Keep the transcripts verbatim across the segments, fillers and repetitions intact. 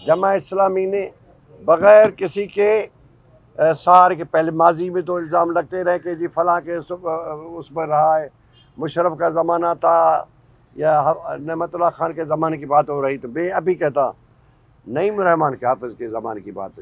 जमात इस्लामी ने बग़ैर किसी के सहारे के, पहले माजी में तो इल्ज़ाम लगते रहे कि जी फ़लाँ के उस पर रहा है, मुशर्रफ का ज़माना था या नेमतुल्लाह खान के ज़माने की बात हो रही, तो मैं अभी कहता नईम रहमान के हाफ़िज़ के ज़माने की बात है।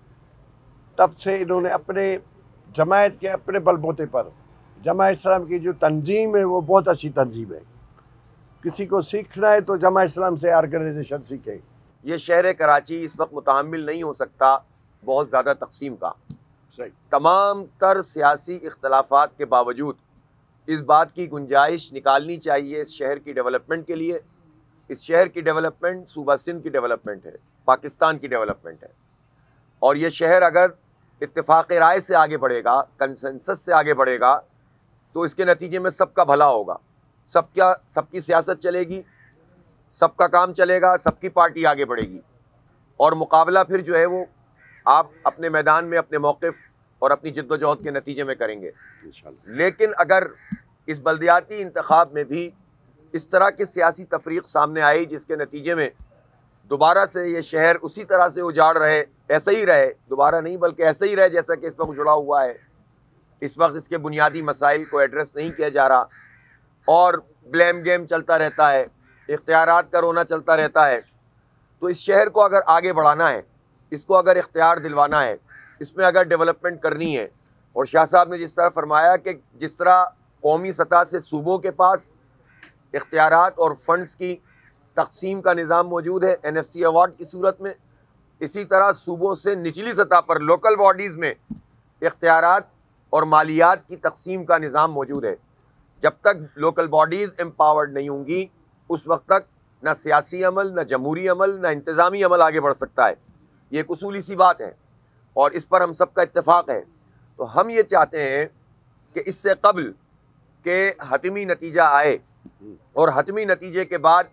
तब से इन्होंने अपने जमायत के अपने बलबूते पर जमात इस्लाम की जो तंजीम है वो बहुत अच्छी तंजीम है। किसी को सीखना है तो जमात इस्लाम से ऑर्गेनाइजेशन सीखे। ये शहर कराची इस वक्त मुतहम्मिल नहीं हो सकता बहुत ज़्यादा तकसीम का। सही। तमाम तर सियासी इख्तलाफात के बावजूद इस बात की गुंजाइश निकालनी चाहिए इस शहर की डेवलपमेंट के लिए। इस शहर की डेवलपमेंट सूबा सिंध की डेवलपमेंट है, पाकिस्तान की डेवलपमेंट है। और ये शहर अगर इत्तेफाक राय से आगे बढ़ेगा, कंसेंसस से आगे बढ़ेगा, तो इसके नतीजे में सबका भला होगा, सबका सबकी सियासत चलेगी, सबका काम चलेगा, सबकी पार्टी आगे बढ़ेगी और मुकाबला फिर जो है वो आप अपने मैदान में अपने मौक़िफ़ और अपनी जिद्दोजहद के नतीजे में करेंगे इंशाअल्लाह। लेकिन अगर इस बल्दियाती इंतखाब में भी इस तरह की सियासी तफरीक सामने आई जिसके नतीजे में दोबारा से ये शहर उसी तरह से उजाड़ रहे, ऐसे ही रहे, दोबारा नहीं बल्कि ऐसे ही रहे जैसा कि इस वक्त जुड़ा हुआ है, इस वक्त इसके बुनियादी मसाइल को एड्रेस नहीं किया जा रहा और ब्लेम गेम चलता रहता है, इख्तियारात का रोना चलता रहता है, तो इस शहर को अगर आगे बढ़ाना है, इसको अगर इख्तियार दिलवाना है, इसमें अगर डेवलपमेंट करनी है, और शाह साहब ने जिस तरह फरमाया कि जिस तरह कौमी सतह से सूबों के पास इख्तियारात और फंड्स की तकसीम का निज़ाम मौजूद है एन एफ सी अवार्ड की सूरत में, इसी तरह सूबों से निचली सतह पर लोकल बॉडीज़ में इख्तियारात और मालियात की तकसीम का निज़ाम मौजूद है। जब तक लोकल बॉडीज़ एम्पावर्ड नहीं होंगी उस वक्त तक न सियासी अमल, न जमहूरी अमल, न इंतज़ामी अमल आगे बढ़ सकता है। ये एक उसूली सी बात है और इस पर हम सब का इत्तेफाक है। तो हम ये चाहते हैं कि इससे कबल के हतमी नतीजा आए और हतमी नतीजे के बाद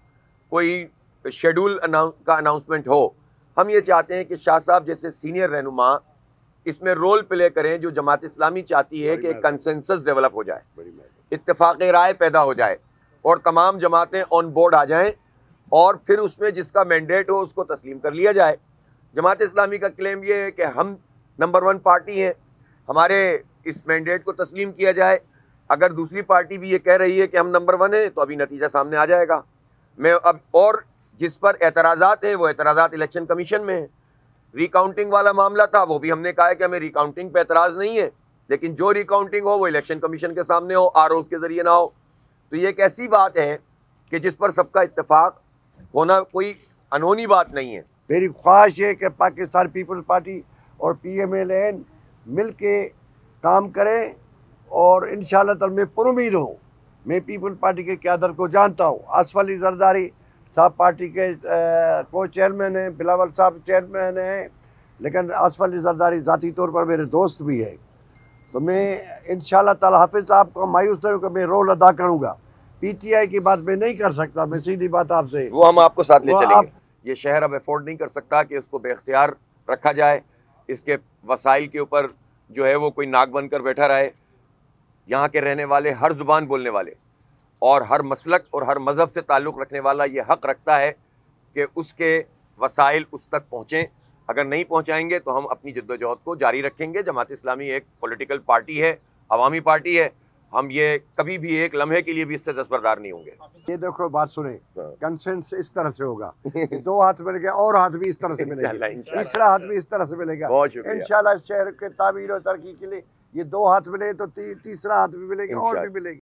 कोई शेड्यूल का अनाउंसमेंट हो, हम ये चाहते हैं कि शाह साहब जैसे सीनियर रहनुमा इसमें रोल प्ले करें जो जमात इस्लामी चाहती है कि एक कंसेंसस डेवलप हो जाए, इत्तेफाक राय पैदा हो जाए और तमाम जमातें ऑन बोर्ड आ जाएं और फिर उसमें जिसका मैंडेट हो उसको तस्लीम कर लिया जाए। जमात इस्लामी का क्लेम ये है कि हम नंबर वन पार्टी हैं, हमारे इस मैंडेट को तस्लीम किया जाए। अगर दूसरी पार्टी भी ये कह रही है कि हम नंबर वन है तो अभी नतीजा सामने आ जाएगा। मैं अब और जिस पर एतराज़ात हैं वो एतराज़ात इलेक्शन कमीशन में है। रिकाउंटिंग वाला मामला था, वो भी हमने कहा है कि हमें रिकाउंटिंग पे एतराज़ नहीं है, लेकिन जो रिकाउंटिंग हो वो इलेक्शन कमीशन के सामने हो, आर ओज़ के ज़रिए ना हो। तो ये एक ऐसी बात है कि जिस पर सबका इत्तेफाक होना कोई अनहोनी बात नहीं है। मेरी ख्वाहिश है कि पाकिस्तान पीपल्स पार्टी और पी एम एल एन मिल के काम करें और इंशाअल्लाह ताला मैं पुरुमीद हूँ। मैं पीपल्स पार्टी के क़यादत को जानता हूँ। आसिफ अली ज़रदारी साहब पार्टी के को चेयरमैन हैं, बिलावल साहब चेयरमैन हैं, लेकिन आसिफ अली ज़रदारी ज़ाती तौर पर मेरे दोस्त भी है। तो मैं इंशाअल्लाह ताला हाफिज़ साहब को मायूस नहीं होकर मैं रोल अदा करूँगा। पी टी आई की बात मैं नहीं कर सकता, मैं सीधी बात आपसे, वो हम आपको साथ ले चलेंगे। आप... ये शहर अब अफोर्ड नहीं कर सकता कि इसको बेख्तियार रखा जाए, इसके वसाइल के ऊपर जो है वो कोई नाक बनकर बैठा रहे। यहाँ के रहने वाले, हर ज़ुबान बोलने वाले और हर मसलक और हर मज़हब से ताल्लुक़ रखने वाला ये हक़ रखता है कि उसके वसाइल उस तक पहुँचें। अगर नहीं पहुँचाएंगे तो हम अपनी जद्दोजहद को जारी रखेंगे। जमात इस्लामी एक पॉलिटिकल पार्टी है, अवामी पार्टी है, हम ये कभी भी एक लम्हे के लिए भी इससे दस्तबरदार नहीं होंगे। ये देखो बात सुने, कंसेंस इस तरह से होगा, दो हाथ मिल गया और हाथ भी इस तरह से मिलेगा, तीसरा हाथ भी इस तरह से मिलेगा इंशाल्लाह। शहर के तामीर और तरक्की के लिए ये दो हाथ मिले तो ती, तीसरा हाथ भी मिलेगा और भी मिलेगा।